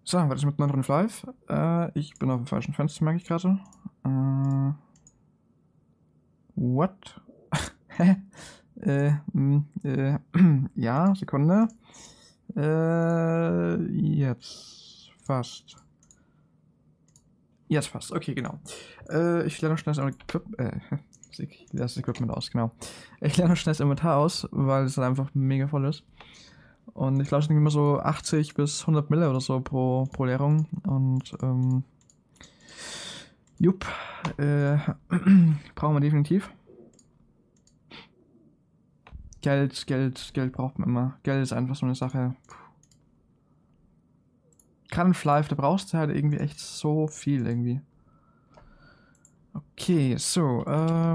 So, was ist mit 905? Ich bin auf dem falschen Fenster, merke ich gerade. What? Hä? Ja, Sekunde. Jetzt fast. Jetzt fast, okay, genau. Ich lerne noch schnell das ich lerne das Equipment aus, genau. Ich lerne noch schnell das Inventar aus, weil es halt einfach mega voll ist. Und ich glaube, es sind immer so 80 bis 100 Mille oder so pro Leerung. Und, jupp, brauchen wir definitiv. Geld braucht man immer. Geld ist einfach so eine Sache. Gerade in Flive, da brauchst du halt irgendwie echt so viel irgendwie. Okay, so,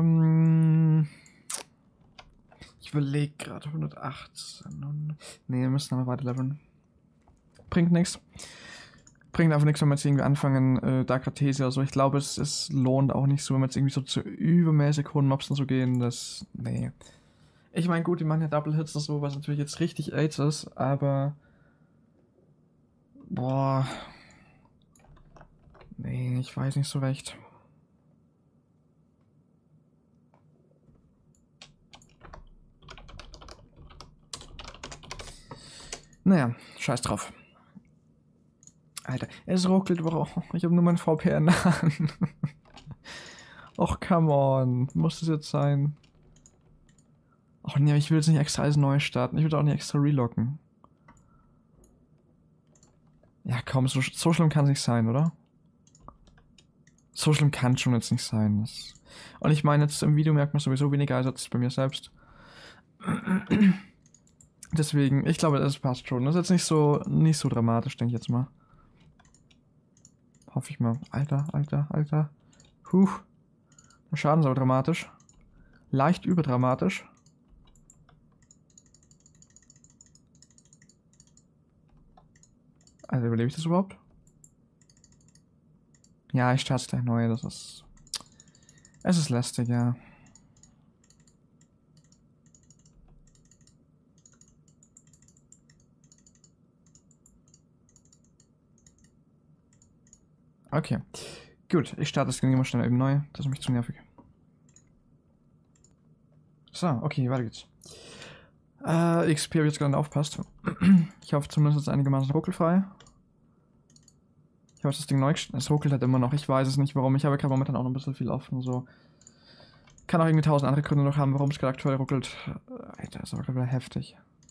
ich überlege gerade 118. Nee, wir müssen aber weiter leveln. Bringt nichts. Bringt einfach nichts, wenn wir jetzt irgendwie anfangen, Dark Artesia oder so. Ich glaube, es lohnt auch nicht so, wenn wir jetzt irgendwie so zu übermäßig hohen Mobs so gehen. Nee. Ich meine, gut, die machen ja Double Hits oder so, was natürlich jetzt richtig AIDS ist, aber. Boah. Nee, ich weiß nicht so recht. Naja, scheiß drauf. Alter, es ruckelt, warum? Ich habe nur mein VPN an. Och, come on. Muss das jetzt sein? Och nee, ich will jetzt nicht extra alles neu starten. Ich will auch nicht extra reloggen. Ja, komm, so schlimm kann es nicht sein, oder? So schlimm kann es schon jetzt nicht sein. Und ich meine, jetzt im Video merkt man sowieso weniger als jetzt bei mir selbst. Deswegen, ich glaube, das passt schon. Das ist jetzt nicht so dramatisch, denke ich jetzt mal. Hoffe ich mal. Alter. Puh. Der Schaden ist aber dramatisch. Leicht überdramatisch. Also überlebe ich das überhaupt? Ja, ich starte gleich neu. Es ist lästig, ja. Okay. Gut, ich starte das Ding immer schnell eben neu. Das ist mich zu nervig. So, okay, weiter geht's. XP habe ich jetzt gerade aufpasst. Ich hoffe zumindest jetzt einigermaßen ruckelfrei. Ich habe das Ding neu gestellt. Es ruckelt halt immer noch. Ich weiß es nicht warum. Ich habe gerade momentan auch noch ein bisschen viel offen. So. Kann auch irgendwie 1000 andere Gründe noch haben, warum es gerade aktuell ruckelt. Alter, ist aber gerade wieder heftig.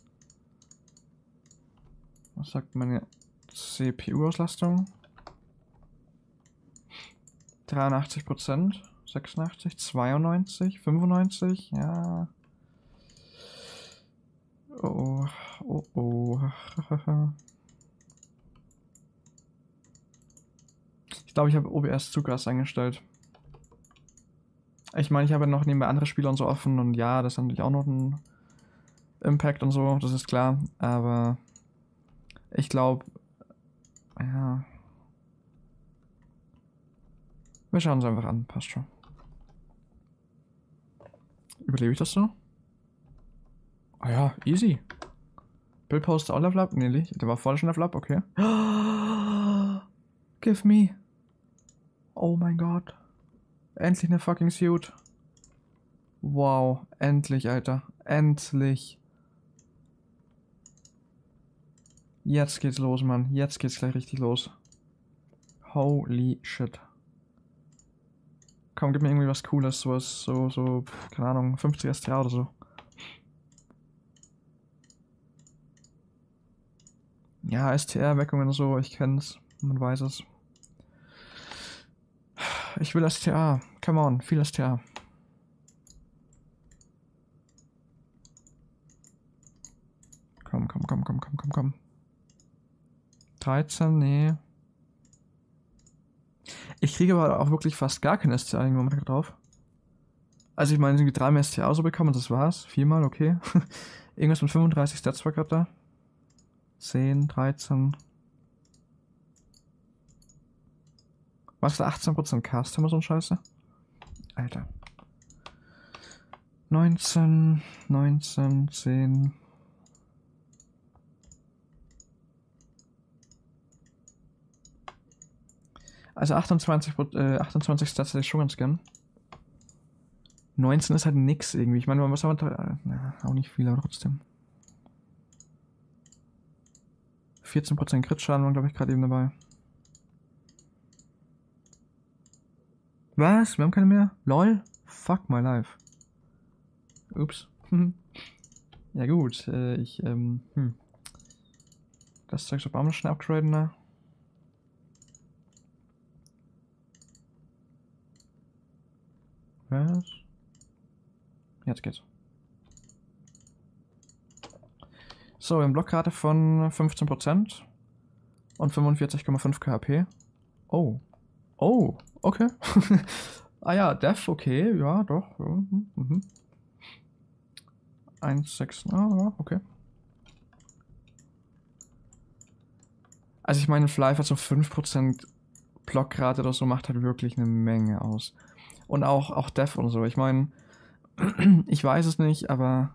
Was sagt meine CPU-Auslastung? 83%, 86, 92, 95, ja. Oh. Ich glaube, ich habe OBS zu krass eingestellt. Ich meine, ich habe noch nebenbei andere Spiele und so offen und ja, das hat natürlich auch noch einen Impact und so, das ist klar, aber ich glaube, ja. Wir schauen uns einfach an, passt schon. Überlebe ich das so? Ah ja, easy. Bill Post auch Level Up? Nee, der war vorher schon Level Up, okay. Give me. Oh mein Gott. Endlich eine fucking Suit. Wow, endlich, Alter. Endlich. Jetzt geht's los, Mann. Jetzt geht's gleich richtig los. Holy shit. Komm, gib mir irgendwie was Cooles, keine Ahnung, 50 STA oder so. Ja, STR-Weckungen und so, ich kenn's. Man weiß es. Ich will STA. Come on, viel STA. Komm. 13, nee. Ich kriege aber auch wirklich fast gar kein STA im Moment drauf. Also ich meine, irgendwie 3 STA so bekommen, das war's. 4-mal, okay. Irgendwas mit 35 Stats war gerade da. 10, 13. Was für 18% Cast haben wir so ein Scheiße? Alter. 19, 10. Also 28 Stats hätte ich schon ganz gern. 19 ist halt nix irgendwie. Ich meine, man muss aber auch nicht viel, aber trotzdem. 14% Crit-Schaden waren, glaube ich, gerade eben dabei. Was? Wir haben keine mehr? LOL? Fuck my life. Ups. Ja gut, Das Zeug soll auch mal schnell upgraden, ne? Was? Jetzt geht's. So, wir haben Blockrate von 15% und 45,5 KP. Oh. Oh, okay. Ah ja, Def, okay, ja, doch. 1,6, okay. Also ich meine, Fly hat so 5% Blockrate oder so macht halt wirklich eine Menge aus. Und auch Def und so. Ich meine, ich weiß es nicht, aber...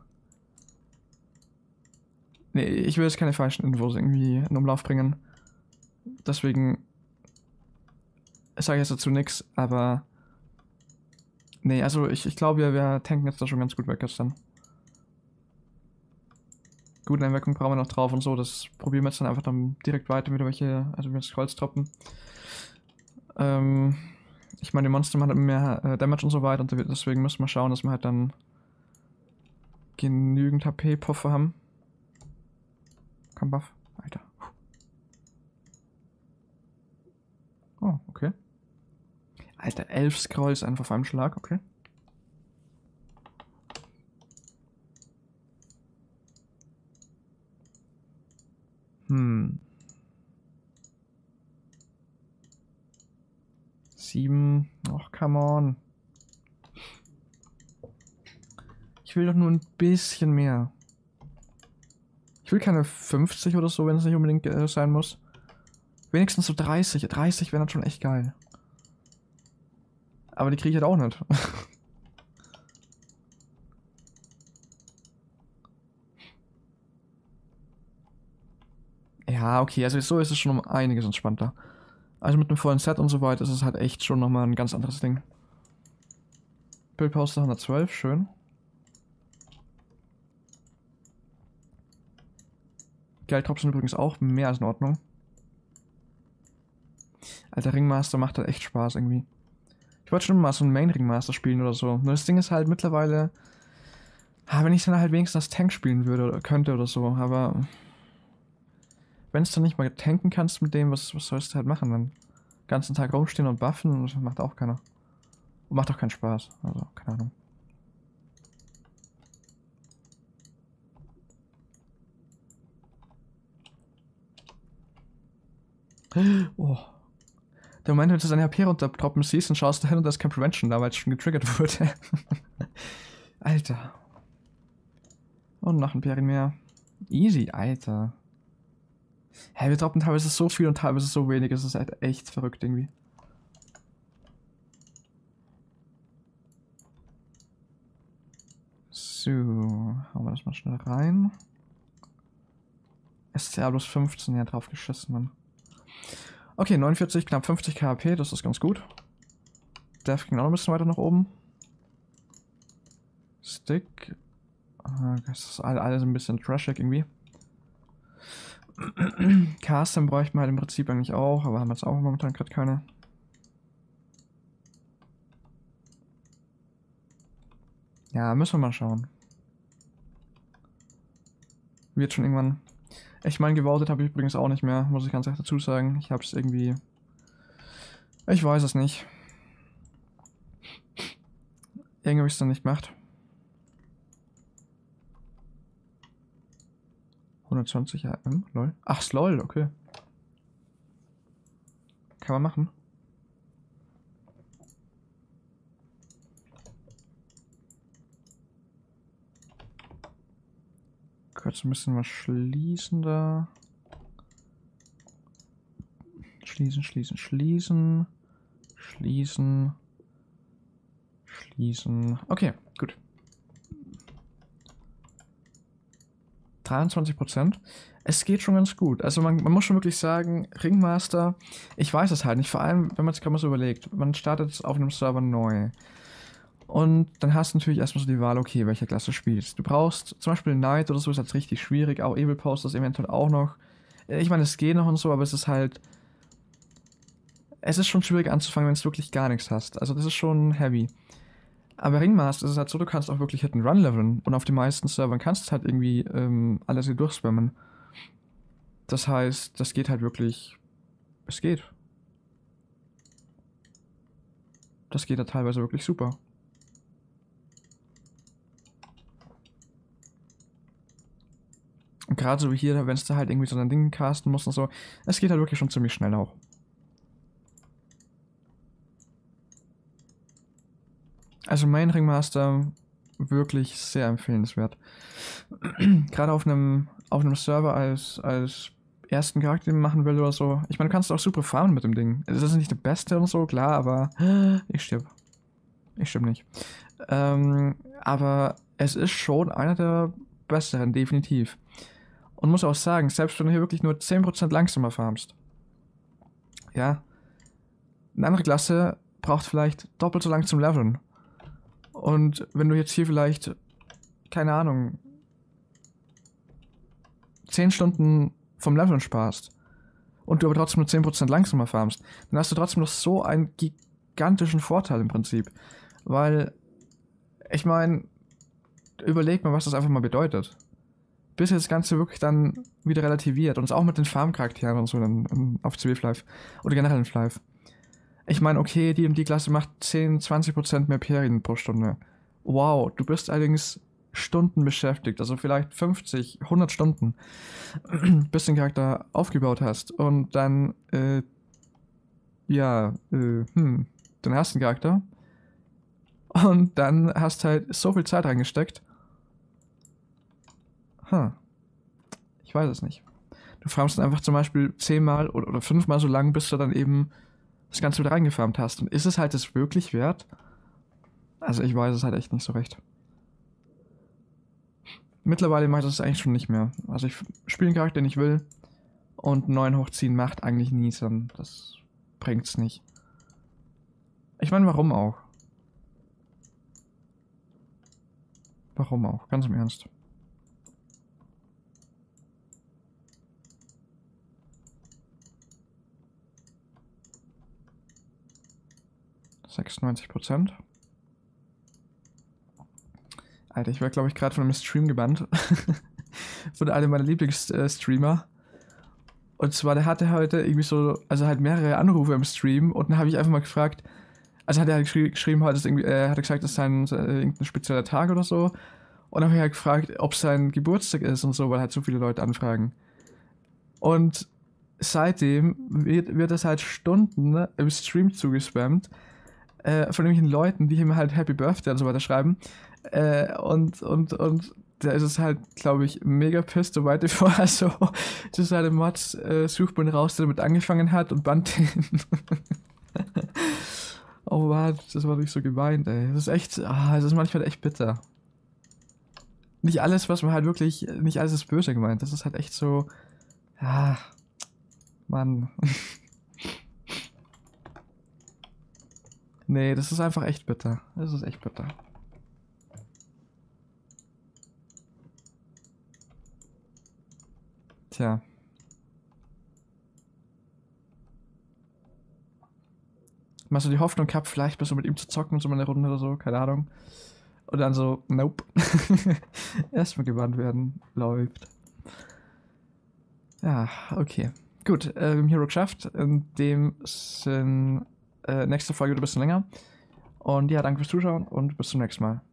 Nee, ich will jetzt keine falschen Infos irgendwie in Umlauf bringen. Deswegen sage ich jetzt dazu nichts, aber... Nee, also ich glaube, wir tanken jetzt da schon ganz gut weg gestern. Gute Einwirkung brauchen wir noch drauf und so, das probieren wir jetzt dann einfach dann direkt weiter, wieder welche, also mit Scrolls droppen. Ich meine, die Monster machen halt mehr Damage und so weiter und deswegen müssen wir schauen, dass wir halt dann genügend HP-Puffer haben. Komm, Buff. Alter. Oh, okay. Alter, 11 Scrolls einfach auf einem Schlag, okay. Sieben. Och, come on. Ich will doch nur ein bisschen mehr. Ich will keine 50 oder so, wenn es nicht unbedingt sein muss. Wenigstens so 30. 30 wäre dann schon echt geil. Aber die kriege ich halt auch nicht. Ja, okay, also so ist es schon um einiges entspannter. Also mit einem vollen Set und so weiter ist es halt echt schon nochmal ein ganz anderes Ding. Bildpause 112, schön. Gelddrops sind übrigens auch mehr als in Ordnung. Alter, Ringmaster macht halt echt Spaß irgendwie. Ich wollte schon mal so einen Main-Ringmaster spielen oder so. Nur das Ding ist halt mittlerweile... wenn ich dann halt wenigstens als Tank spielen würde oder könnte oder so, aber... Wenn es dann nicht mal tanken kannst mit dem, was sollst du halt machen dann? Den ganzen Tag rumstehen und buffen, das macht auch keiner. Und macht auch keinen Spaß, also keine Ahnung. Oh. Der Moment, wenn du deine HP runterdroppen siehst und schaust dahin und da ist kein Prevention da, weil es schon getriggert wurde. Alter. Und noch ein Perin mehr. Easy, Alter. Hä, wir droppen teilweise so viel und teilweise so wenig. Es ist halt echt verrückt irgendwie. So, hauen wir das mal schnell rein. SCA plus 15, ja, drauf geschissen, Mann. Okay, 49, knapp 50 KP, das ist ganz gut. Def ging auch noch ein bisschen weiter nach oben. Stick. Das ist alles ein bisschen trashig irgendwie. Casten bräuchten wir halt im Prinzip eigentlich auch, aber haben jetzt auch momentan gerade keine. Ja, müssen wir mal schauen. Wird schon irgendwann. Ich meine, gewotet habe ich übrigens auch nicht mehr, muss ich ganz ehrlich dazu sagen. Ich habe es irgendwie... Ich weiß es nicht. Irgendwie habe ich es dann nicht gemacht. 120 AM, lol. Ach, lol, okay. Kann man machen. Kurz ein bisschen was schließen da. Schließen, schließen, schließen. Schließen. Schließen. Okay, gut. 23%. Es geht schon ganz gut. Also man muss schon wirklich sagen, Ringmaster, ich weiß es halt nicht. Vor allem, wenn man es gerade mal so überlegt, man startet auf einem Server neu. Und dann hast du natürlich erstmal so die Wahl, okay, welche Klasse spielst. Du brauchst zum Beispiel Knight oder so, ist halt richtig schwierig. Auch Evil Post ist eventuell auch noch. Ich meine, es geht noch und so, aber es ist halt... Es ist schon schwierig anzufangen, wenn du wirklich gar nichts hast. Also das ist schon heavy. Aber Ringmaster ist es halt so, du kannst auch wirklich Hit and Run leveln. Und auf den meisten Servern kannst du halt irgendwie alles hier durchspammen. Das heißt, das geht halt wirklich... Es geht. Das geht ja teilweise wirklich super. Und gerade so wie hier, wenn du halt irgendwie so ein Ding casten musst und so, es geht halt wirklich schon ziemlich schnell auch. Also Main Ringmaster wirklich sehr empfehlenswert. Gerade auf einem Server als ersten Charakter, den man machen will oder so. Ich meine, du kannst auch super farmen mit dem Ding. Das ist nicht der beste und so, klar, aber ich stirb. Ich stirb nicht. Aber es ist schon einer der besseren, definitiv. Und muss auch sagen, selbst wenn du hier wirklich nur 10% langsamer farmst, ja, eine andere Klasse braucht vielleicht doppelt so lang zum Leveln. Und wenn du jetzt hier vielleicht, keine Ahnung, 10 Stunden vom Leveln sparst und du aber trotzdem nur 10% langsamer farmst, dann hast du trotzdem noch so einen gigantischen Vorteil im Prinzip. Weil, ich meine, überleg mal, was das einfach mal bedeutet. Bis das Ganze wirklich dann wieder relativiert. Und auch mit den Farmcharakteren und so dann auf CW Live. Oder generell in Live. Ich meine, okay, die und die Klasse macht 10-20% mehr Perien pro Stunde. Wow, du bist allerdings Stunden beschäftigt. Also vielleicht 50, 100 Stunden. Bis du den Charakter aufgebaut hast. Und dann, dann hast du einen Charakter. Und dann hast halt so viel Zeit reingesteckt. Ich weiß es nicht. Du farmst dann einfach zum Beispiel 10-mal oder 5-mal so lang, bis du dann eben das Ganze wieder reingefarmt hast. Und ist es halt das wirklich wert? Also ich weiß es halt echt nicht so recht. Mittlerweile mache ich das eigentlich schon nicht mehr. Also ich spiele einen Charakter, den ich will. Und 9 hochziehen macht eigentlich nie Sinn. Das bringt's nicht. Ich meine, warum auch? Warum auch? Ganz im Ernst. %. Alter, ich werde, glaube ich, gerade von einem Stream gebannt. Von einem meiner Lieblingsstreamer. Und zwar, der hatte heute irgendwie so, also halt mehrere Anrufe im Stream. Und dann habe ich einfach mal gefragt, also hat er halt geschrieben, heute ist irgendwie, hat er gesagt, das ist irgendein spezieller Tag oder so. Und dann habe ich halt gefragt, ob sein Geburtstag ist und so, weil halt so viele Leute anfragen. Und seitdem wird das halt Stunden im Stream zugespammt. Von irgendwelchen Leuten, die ihm halt Happy Birthday und so weiter schreiben. Und da ist es halt, glaube ich, mega pissed, so weit bevor so zu seinem Mods Suchbund raus, der damit angefangen hat und bannt den. Oh Mann, das war nicht so gemeint, ey. Das ist echt, das ist manchmal echt bitter. Nicht alles, was man halt wirklich, nicht alles ist böse gemeint. Das ist halt echt so, Mann. Nee, das ist einfach echt bitter. Das ist echt bitter. Tja. Mal so die Hoffnung gehabt, vielleicht bis so mit ihm zu zocken, so mal eine Runde oder so, keine Ahnung. Und dann so, nope. Erstmal gebannt werden. Läuft. Ja, okay. Gut, wir haben Hero geschafft. In dem Sinn, nächste Folge wird ein bisschen länger. Und ja, danke fürs Zuschauen und bis zum nächsten Mal.